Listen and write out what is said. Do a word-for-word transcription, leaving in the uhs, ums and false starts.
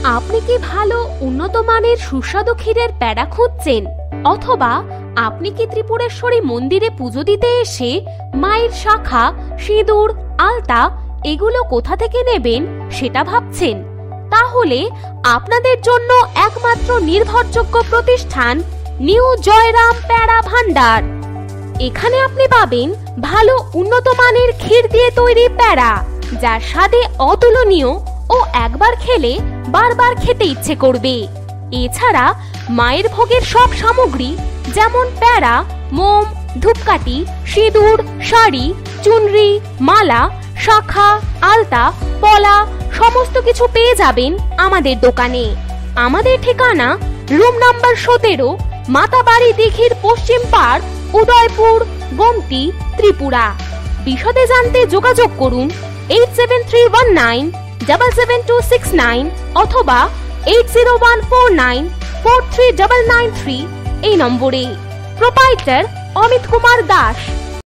আপনি কি ভালো উন্নত মানের সুস্বাদু ক্ষীরের প্যাড়া খুঁজছেন, অথবা আপনি কি ত্রিপুরেশ্বরী মন্দিরে পুজো দিতে এসে মায়ের শাখা, সিঁদুর, আলতা এগুলো কোথা থেকে নেবেন সেটা ভাবছেন? তাহলে আপনাদের জন্য একমাত্র নির্ভরযোগ্য প্রতিষ্ঠান নিউ জয়রাম প্যাড়া ভান্ডার। এখানে আপনি পাবেন ভালো উন্নত মানের ক্ষীর দিয়ে তৈরি প্যাড়া, যা স্বাদে অতুলনীয় ও একবার খেলে বারবার খেতে ইচ্ছে করবে। এছাড়া মায়ের ভোগের সব সামগ্রী যেমন প্যাড়া, মোম, ধূপকাঠি, সিঁদুর, শাড়ি, চুনরি, মালা, শাখা, আলতা, পলা সমস্ত কিছু পেয়ে যাবেন আমাদের দোকানে। আমাদের ঠিকানা রুম নাম্বার সতেরো, মাতাবাড়ি দিঘির পশ্চিম পাড়, উদয়পুর, গোমতি, ত্রিপুরা। বিশদে জানতে যোগাযোগ করুন eight seven three one nine seven seven two six nine অথবা eight zero one four nine four three nine nine three এই নম্বরে। প্রোপাইটার অমিত কুমার দাস।